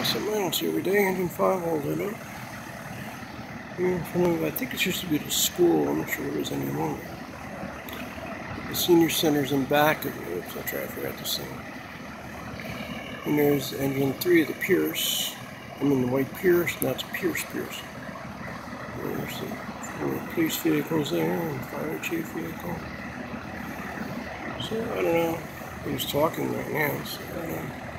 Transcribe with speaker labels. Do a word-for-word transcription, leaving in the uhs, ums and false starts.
Speaker 1: something I don't see every day. Engine five holds it up. Here in front of, I think it used to be the school. I'm not sure it is any longer. The senior center's in back of me. Oops, I tried, I forgot to say. And there's engine three of the Pierce. I'm in the white Pierce, and that's a Pierce Pierce. There's the four police vehicles there and fire chief vehicle. So I don't know. He's talking right now, so I don't know.